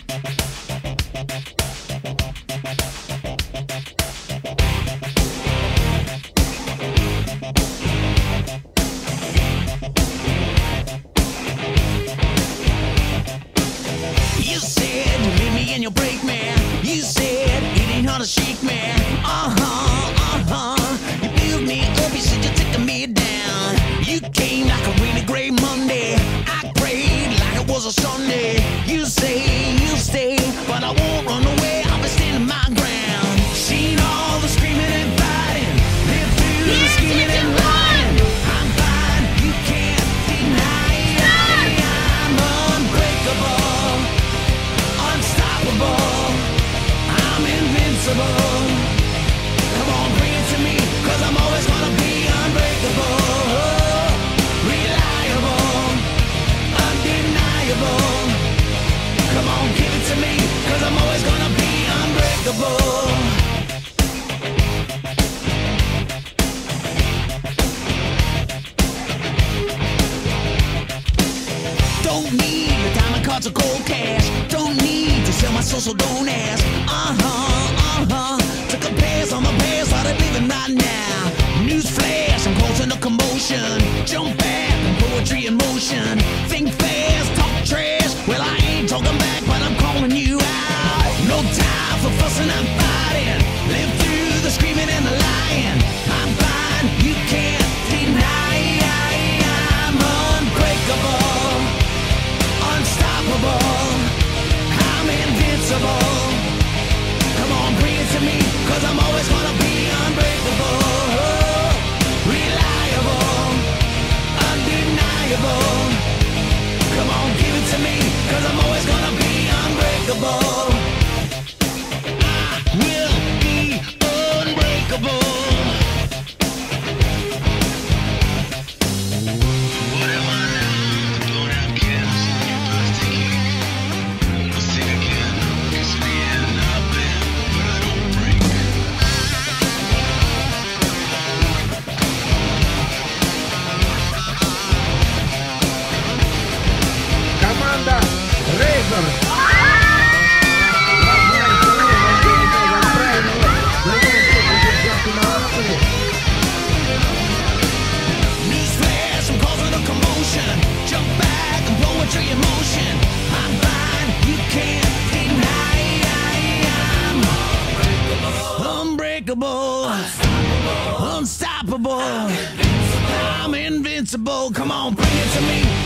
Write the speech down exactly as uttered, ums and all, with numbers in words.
You said you leave me and you'll break me. You said it ain't hard to shake me. Uh-huh, uh-huh. You build me up, you said you're taking me down. You came like a rainy gray Monday. I prayed like it was a Sunday. You say you'll stay, but I won't run away. I'll be standing my ground. Seen all the screaming and fighting, lived through the scheming and lying. I'm fine, you can't deny it. I'm unbreakable, unstoppable, I'm invincible. Come on, bring it to me, cause I'm always gonna be unbreakable, reliable, undeniable. Come on, give it to me, cause I'm always gonna be unbreakable. Don't need your diamond cards or gold cash. Don't need to sell my soul, so don't ask. Uh-huh, uh-huh. Took a pass on my past, started living right now. News flash, I'm causing a commotion. Jump back, and poetry in motion. Think fast, talk trash. Well, I ain't talking back, but I'm calling you out. No time for fussing, I'm fighting. Live through the screaming and the lying. I'm fine, you can't deny. I'm unbreakable, unstoppable, I'm invincible. Come on, bring it to me, cause I'm always gonna be unbreakable, reliable, undeniable. Come on, give it to me, cause I'm always gonna be unbreakable. I will be unbreakable. Команда Razor. Newsflash, I'm causing a commotion. Jump back and poetry in motion. I'm fine, you can't deny. I'm unbreakable, unstoppable, I'm invincible. Come on, bring it to me.